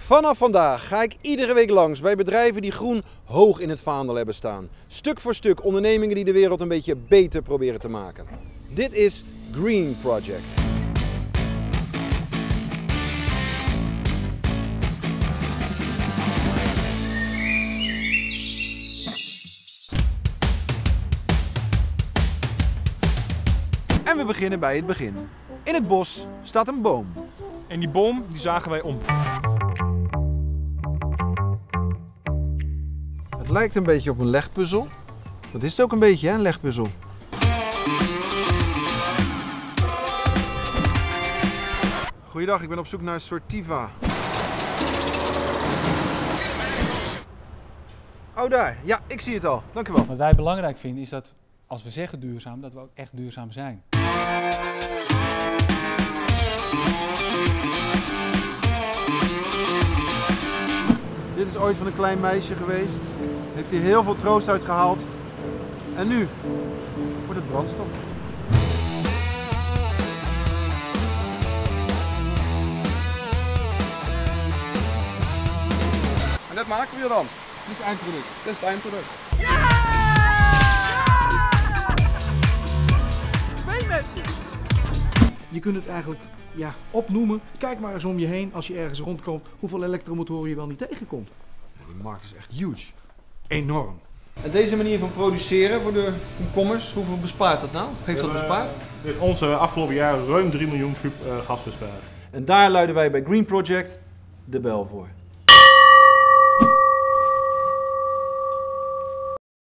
Vanaf vandaag ga ik iedere week langs bij bedrijven die groen hoog in het vaandel hebben staan. Stuk voor stuk ondernemingen die de wereld een beetje beter proberen te maken. Dit is Green Project. En we beginnen bij het begin. In het bos staat een boom. En die boom die zagen wij om. Het lijkt een beetje op een legpuzzel. Dat is het ook een beetje, hè, een legpuzzel. Goeiedag, ik ben op zoek naar Sortiva. Oh, daar. Ja, ik zie het al. Dank u wel. Wat wij belangrijk vinden is dat als we zeggen duurzaam, dat we ook echt duurzaam zijn. Dit is ooit van een klein meisje geweest. Heeft hier heel veel troost uit gehaald. En nu wordt het brandstof. En dat maken we dan. Dit is het eindproduct. Dit is het eindproduct. Twee mesjes! Je kunt het eigenlijk opnoemen. Kijk maar eens om je heen als je ergens rondkomt hoeveel elektromotoren je wel niet tegenkomt. Die markt is echt huge. Enorm. En deze manier van produceren voor de komkommers, hoeveel bespaart dat nou? Heeft dat bespaard? Dit onze afgelopen jaren ruim 3 miljoen kub gas bespaard. En daar luiden wij bij Green Project de bel voor.